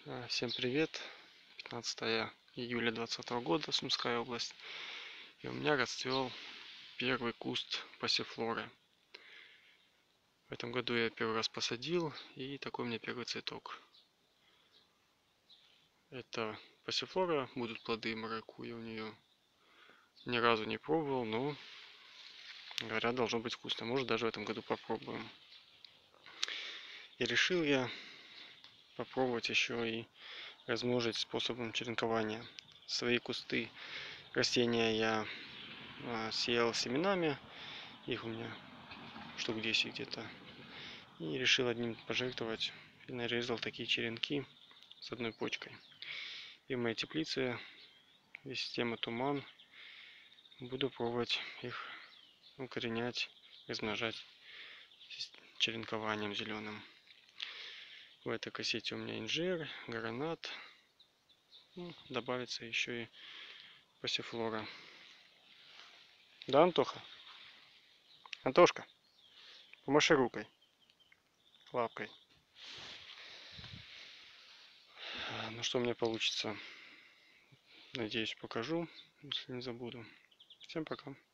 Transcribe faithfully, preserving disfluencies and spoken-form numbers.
А, Всем привет! пятнадцатое июля двадцатого года, Сумская область. И у меня расцвел первый куст пассифлоры. В этом году я первый раз посадил, и такой у меня первый цветок. Это пассифлора, будут плоды маракуйя у нее. Ни разу не пробовал, но говорят, должно быть вкусно. Может, даже в этом году попробуем. И решил я попробовать еще и размножить способом черенкования. Свои кусты растения я а, сеял семенами. Их у меня штук десять где-то. И решил одним пожертвовать. И нарезал такие черенки с одной почкой. И в моей теплице есть система туман. Буду пробовать их укоренять, размножать черенкованием зеленым. В этой кассете у меня инжир, гранат. Ну, добавится еще и пассифлора. Да, Антоха? Антошка, помаши рукой, лапкой. Ну что у меня получится? Надеюсь, покажу, если не забуду. Всем пока.